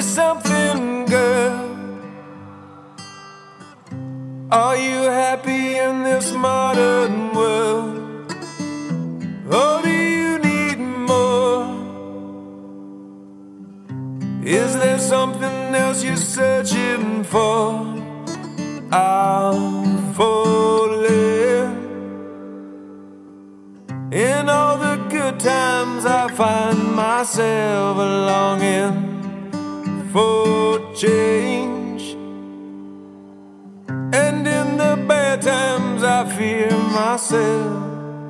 something, girl. Are you happy in this modern world? Or do you need more? Is there something else you're searching for? I'm falling. In all the good times I find myself longing for change, and in the bad times I fear myself.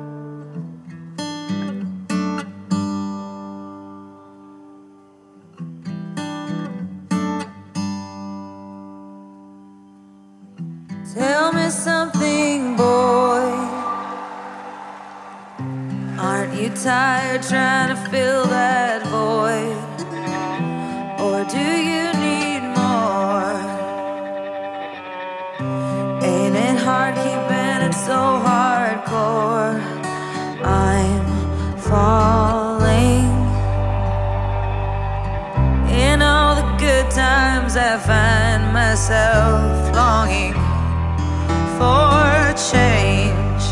Tell me something, boy. Aren't you tired trying to fill that void? Or do you need more? Ain't it hard keeping it so hardcore? I'm falling. In all the good times I find myself longing for change,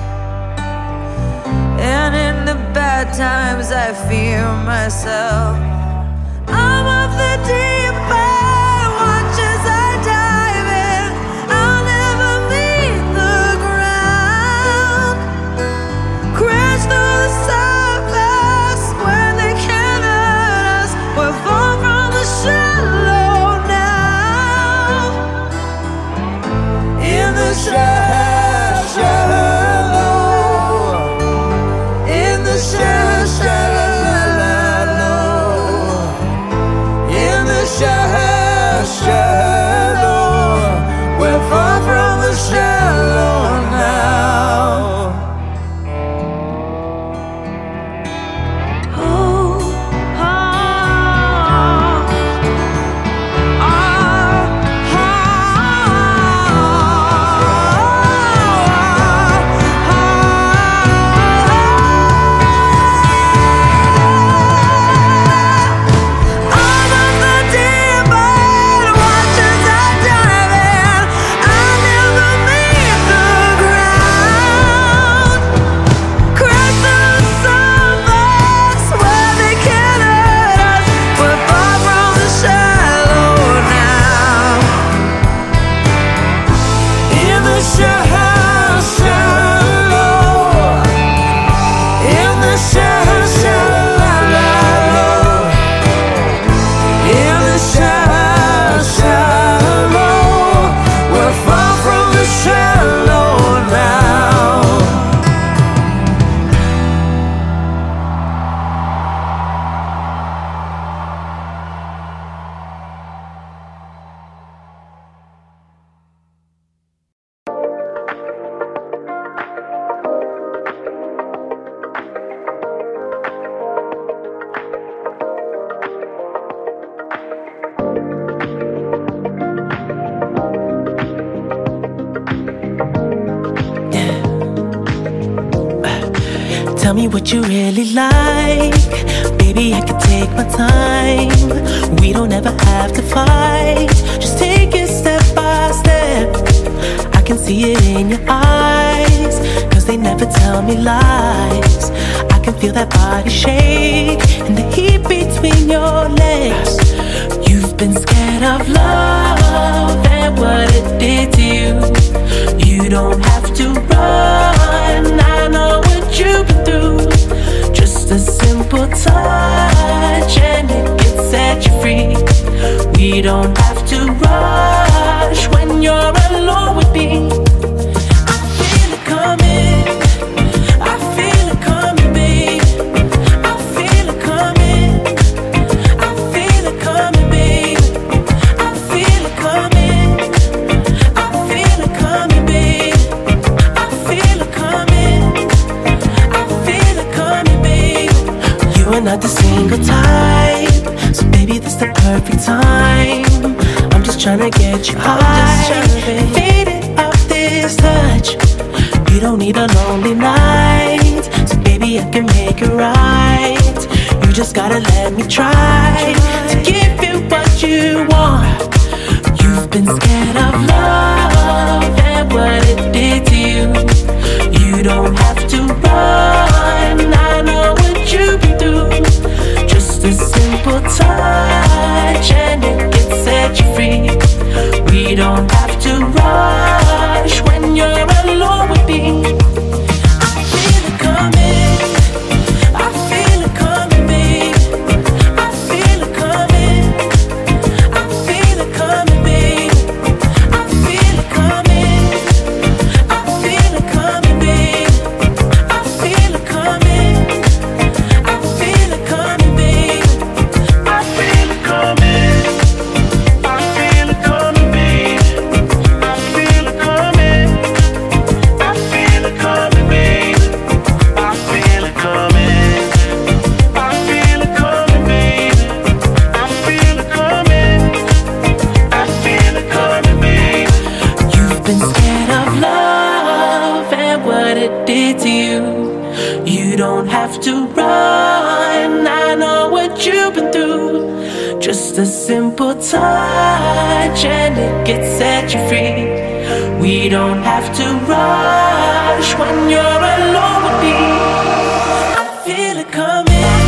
and in the bad times I fear myself. I'm of the deep end, watch as I dive in. I'll never meet the ground. Crash through the surface where they can't hurt us. We're far from the shallow now. In the shallow, in the shallow. Shallow, we're far from the shallow now. Oh, oh, oh, Tell me what you really like. Baby, I can take my time. We don't ever have to fight. Just take it step by step. I can see it in your eyes, 'cause they never tell me lies. I can feel that body shake and the heat between your legs. You've been scared of love and what it did to you. You don't have to run, I know what you've been through. Just a simple touch and it can set you free. We don't have to rush when you're alone with me. I feel it coming, I feel it coming, babe. I feel it coming, I feel it coming, babe. I feel it coming, I feel it coming, babe. I feel it coming, I feel it coming, babe. You are not the single type, so baby, this the perfect time. I'm just tryna get you high, faded off this touch. You don't need a lonely night, so baby, I can make it right. You just gotta let me try to give you what Just a simple touch and it gets set you free. We don't have to rush when you're alone with me. I feel it coming.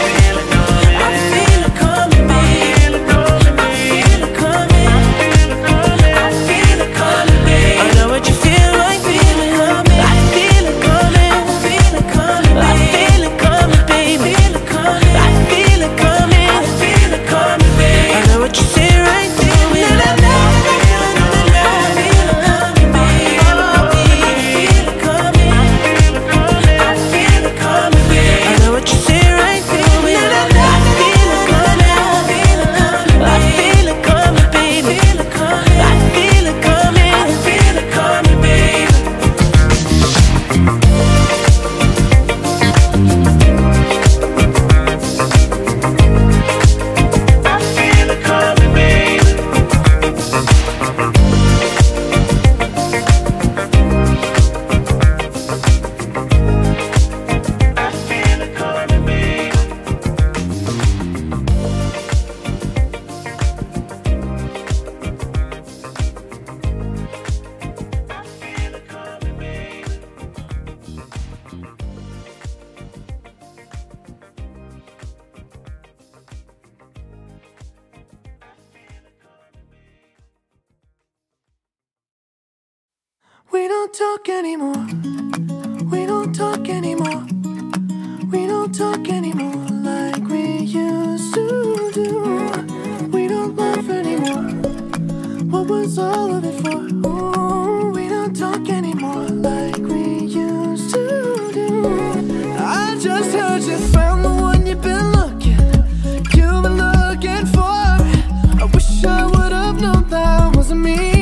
We don't talk anymore. We don't talk anymore. We don't talk anymore like we used to do. We don't laugh anymore. What was all of it for? Ooh, we don't talk anymore like we used to do. I just heard you found the one you've been looking for. I wish I would have known that wasn't me.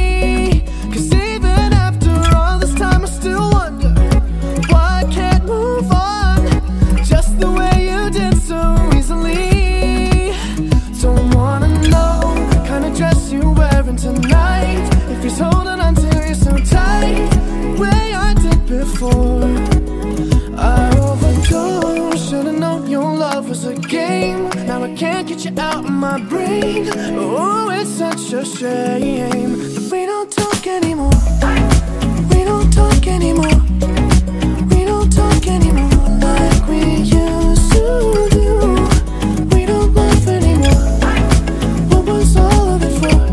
Tonight, if he's holding on to you so tight, the way I did before, I overdosed. Should've known your love was a game. Now I can't get you out of my brain. Oh, it's such a shame that we don't talk anymore. We don't talk anymore. We don't talk anymore like we used to do. We don't laugh anymore. What was all of it for?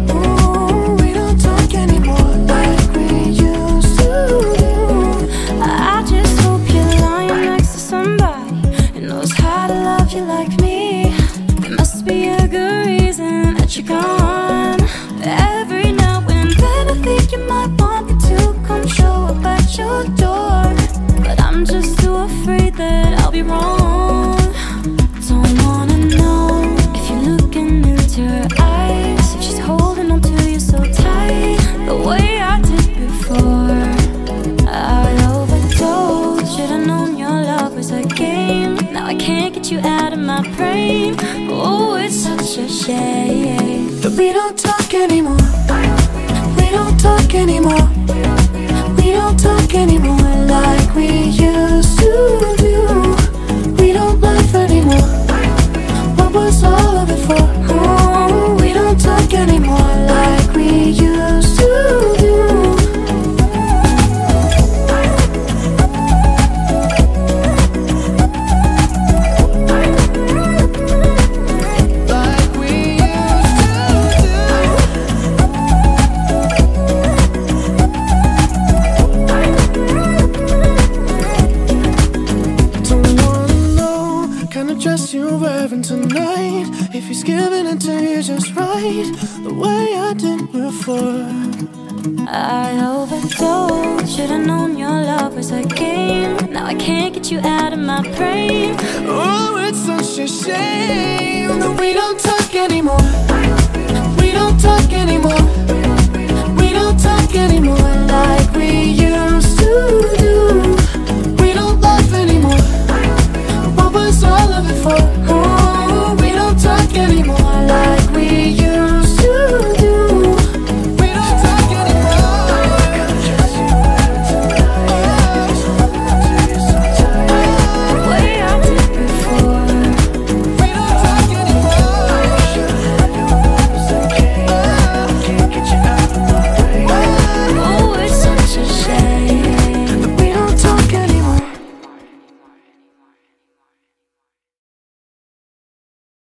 Like me, there must be a good reason that you're gone. Every now and then I think you might want me to come show up at your door, but I'm just too afraid that I'll be wrong. Don't wanna know if you're looking into her eyes, if she's holding on to you so tight, the way I did before. I overdosed. Should've known your love was a game. Now I can't get you out of my brain. Oh, it's such a shame that we don't talk anymore. We don't talk anymore. We don't talk anymore like we used to do. We don't laugh anymore. What was all of it for? Oh, we don't talk anymore like we used to do. Tonight, if he's giving it to you just right, the way I did before. I overdosed. Should've known your love was a game. Now I can't get you out of my brain. Oh, it's such a shame that we don't talk anymore.